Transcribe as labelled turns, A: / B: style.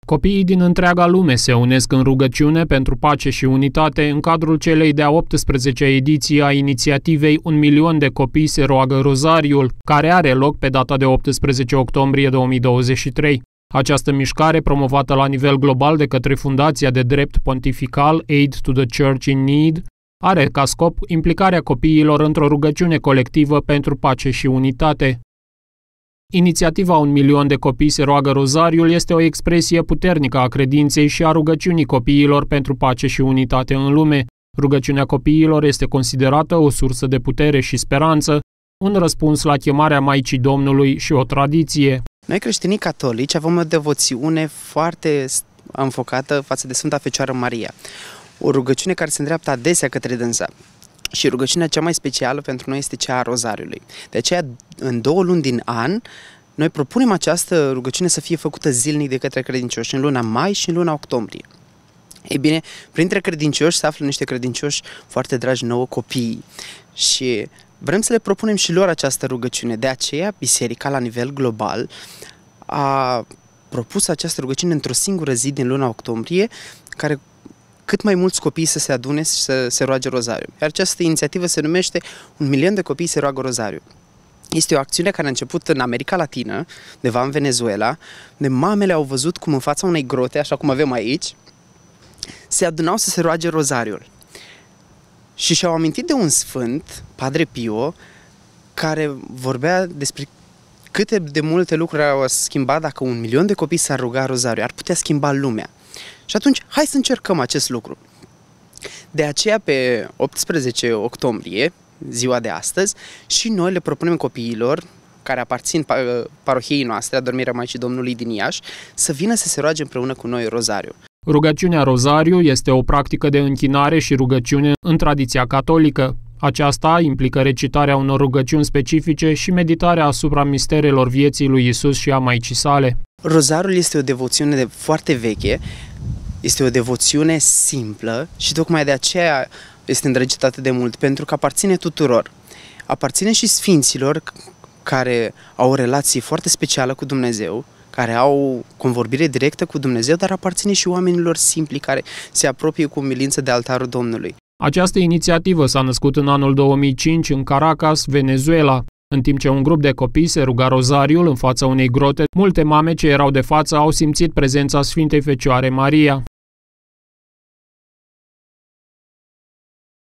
A: Copiii din întreaga lume se unesc în rugăciune pentru pace și unitate în cadrul celei de-a 18-a ediții a inițiativei 1 milion de copii se roagă rozariul, care are loc pe data de 18 octombrie 2023. Această mișcare, promovată la nivel global de către Fundația de Drept Pontifical Aid to the Church in Need, are ca scop implicarea copiilor într-o rugăciune colectivă pentru pace și unitate. Inițiativa 1 milion de copii se roagă rozariul este o expresie puternică a credinței și a rugăciunii copiilor pentru pace și unitate în lume. Rugăciunea copiilor este considerată o sursă de putere și speranță, un răspuns la chemarea Maicii Domnului și o tradiție.
B: Noi creștinii catolici avem o devoțiune foarte înfocată față de Sfânta Fecioară Maria. O rugăciune care se îndreaptă adesea către dânsa. Și rugăciunea cea mai specială pentru noi este cea a rozariului. De aceea, în 2 luni din an, noi propunem această rugăciune să fie făcută zilnic de către credincioși, în luna mai și în luna octombrie. Ei bine, printre credincioși se află niște credincioși foarte dragi nouă, copiii. Și vrem să le propunem și lor această rugăciune. De aceea, Biserica, la nivel global, a propus această rugăciune într-o singură zi din luna octombrie, care cât mai mulți copii să se adune și să se roage rozariu. Iar această inițiativă se numește 1 milion de copii se roagă rozariu. Este o acțiune care a început în America Latină, undeva în Venezuela, unde mamele au văzut cum în fața unei grote, așa cum avem aici, se adunau să se roage rozariul. Și și-au amintit de un sfânt, Padre Pio, care vorbea despre câte de multe lucruri au schimbat dacă 1 milion de copii s-ar ruga rozariu. Ar putea schimba lumea. Și atunci, hai să încercăm acest lucru. De aceea, pe 18 octombrie, ziua de astăzi, și noi le propunem copiilor care aparțin parohiei noastre, Adormirea Maicii Domnului din Iași, să vină să se roage împreună cu noi rozariu.
A: Rugăciunea rozariu este o practică de închinare și rugăciune în tradiția catolică. Aceasta implică recitarea unor rugăciuni specifice și meditarea asupra misterelor vieții lui Isus și a Maicii sale.
B: Rozariul este o devoțiune foarte veche, este o devoțiune simplă și tocmai de aceea este îndrăgită atât de mult, pentru că aparține tuturor. Aparține și sfinților care au o relație foarte specială cu Dumnezeu, care au convorbire directă cu Dumnezeu, dar aparține și oamenilor simpli care se apropie cu umilință de altarul Domnului.
A: Această inițiativă s-a născut în anul 2005 în Caracas, Venezuela. În timp ce un grup de copii se ruga rozariul în fața unei grote, multe mame ce erau de față au simțit prezența Sfintei Fecioare Maria.